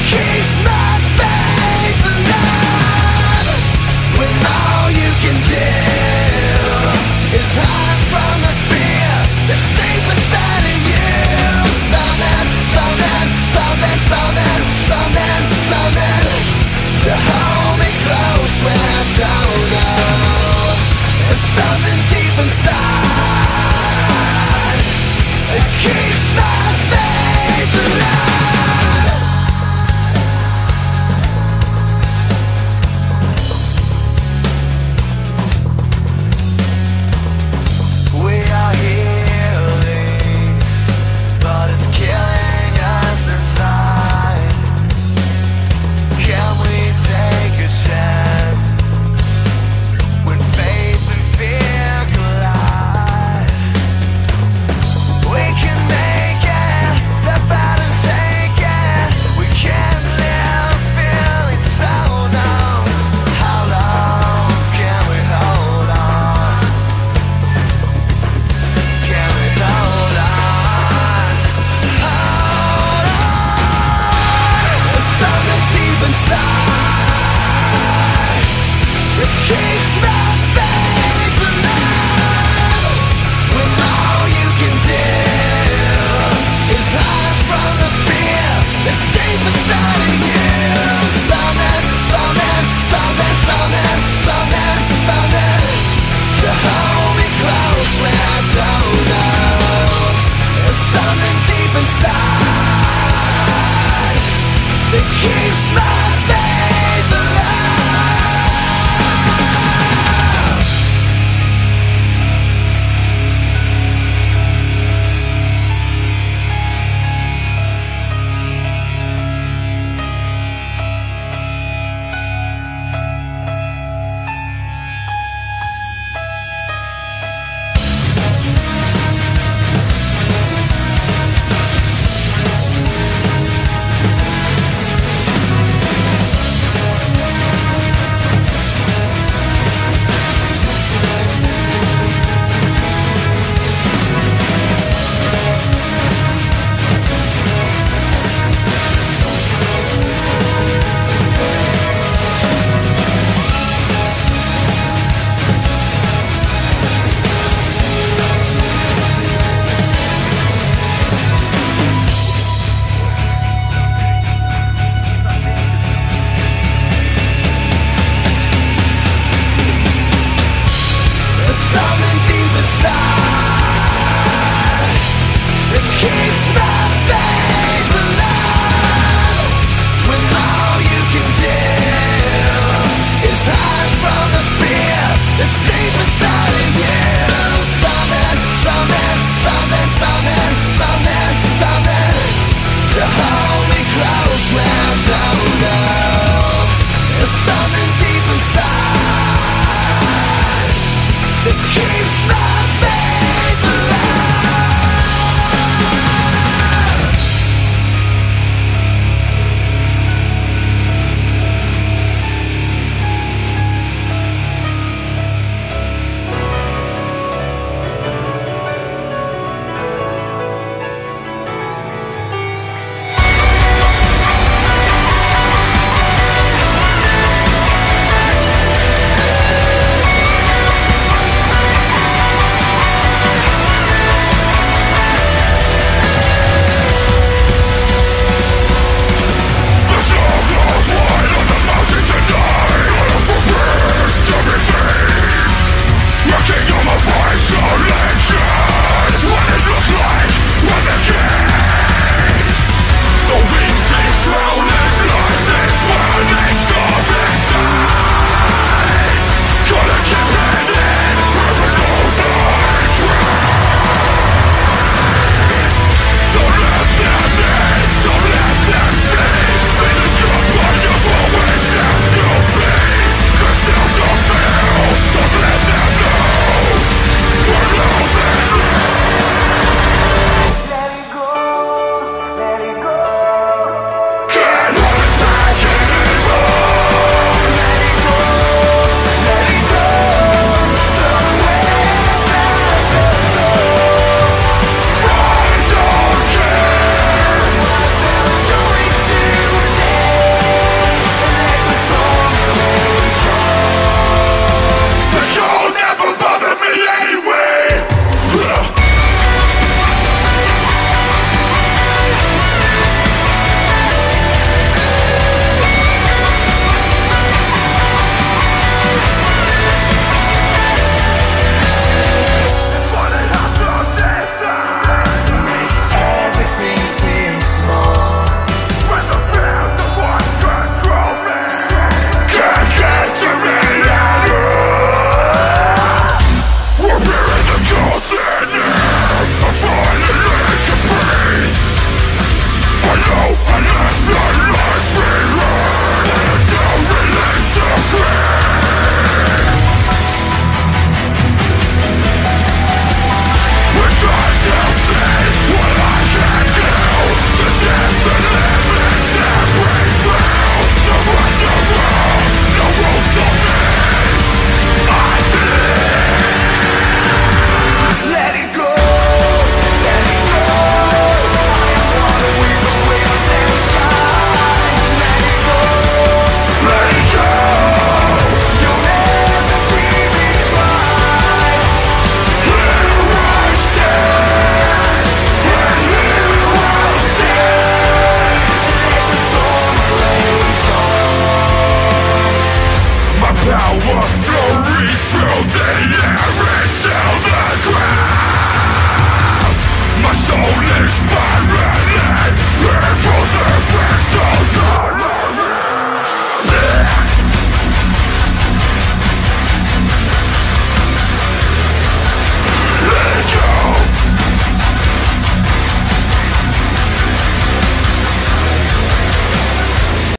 keeps my faith alive. When all you can do is hide from the fear that's deep inside of you. Something to hold me close when I don't know. There's something deep inside that keeps my faith alive. We are healing, but it's killing us inside. Can we take a chance when faith and fear collide? We can make it, step out and take it. We can't live feeling so numb. How long can we hold on? Can we hold on? Hold on. There's something deep inside that keeps my faith alive. When all you can do is hide from the fear that's deep inside of you. Something to hold me close when I don't know. There's something deep inside that keeps my faith alive. Something deep inside that keeps my